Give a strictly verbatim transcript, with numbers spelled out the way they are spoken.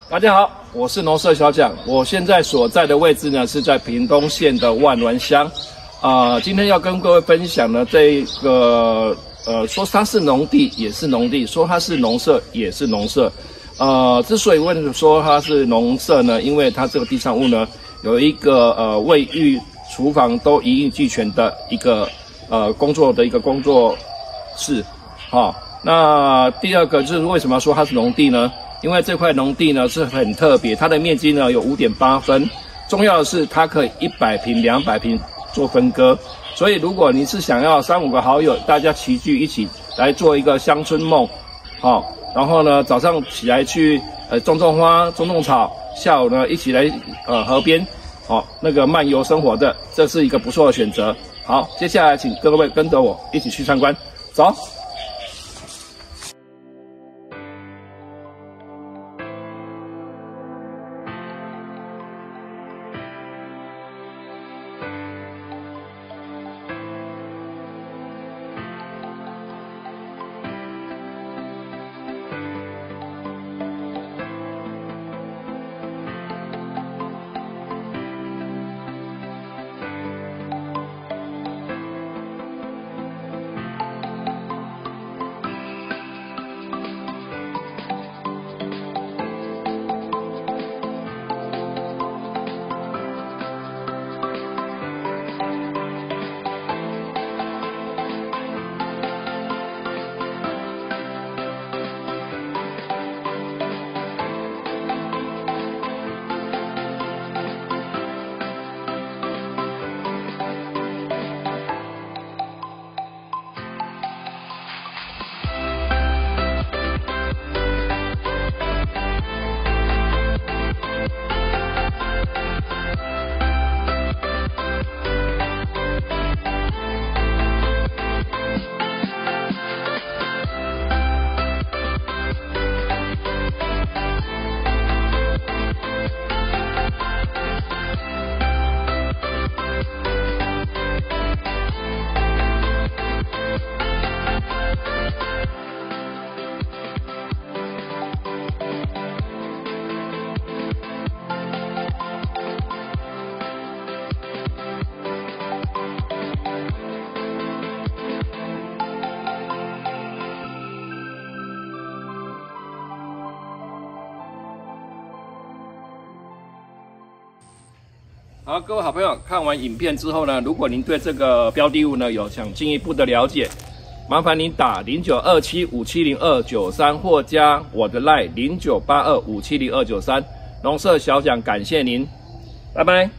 大家好，我是农舍小蒋，我现在所在的位置呢是在屏东县的万峦乡，啊、呃，今天要跟各位分享的这个，呃，说它是农地也是农地，说它是农舍也是农舍，呃，之所以问说它是农舍呢，因为它这个地上物呢有一个呃卫浴、厨房都一应俱全的一个呃工作的一个工作室，好、哦，那第二个就是为什么说它是农地呢？因为这块农地呢是很特别，它的面积呢有 五点八分，重要的是它可以一百坪、两百坪做分割，所以如果你是想要三五个好友大家齐聚一起来做一个乡村梦，好、哦，然后呢早上起来去呃种种花、种种草，下午呢一起来呃河边，哦那个漫游生活的，这是一个不错的选择。好，接下来请各位跟着我一起去参观，走。好，各位好朋友，看完影片之后呢，如果您对这个标的物呢有想进一步的了解，麻烦您打零九二七五七零二九三或加我的 LINE 零九八二五七零二九三，农舍小蒋感谢您，拜拜。